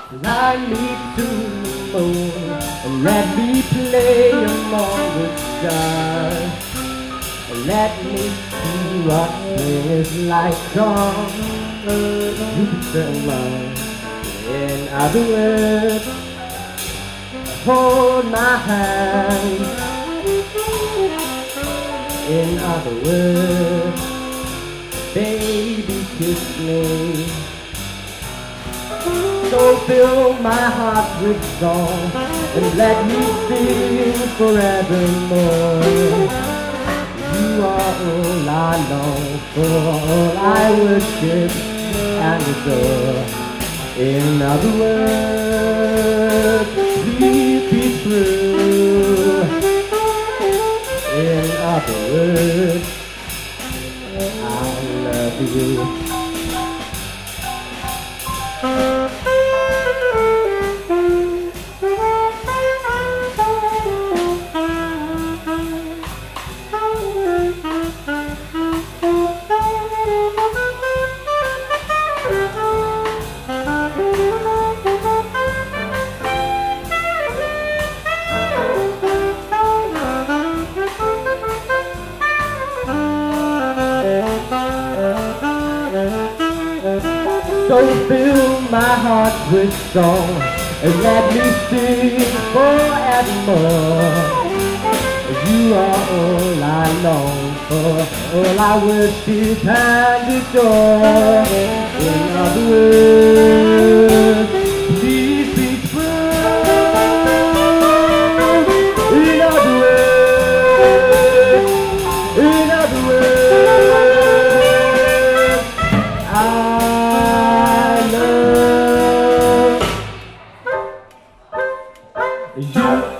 Fly me to the moon and let me play among the stars. Let me see what spring is like on Jupiter and Mars. In other words, hold my hand. In other words, baby, kiss me. So fill my heart with song and let me sing forevermore. You are all I long for, all I worship and adore. In other words, please be true. In other words, I love you. So fill my heart with song and let me sing forevermore. You are all I long for, all I worship and adore. In other words, please be true. In other words, in other words, I love you.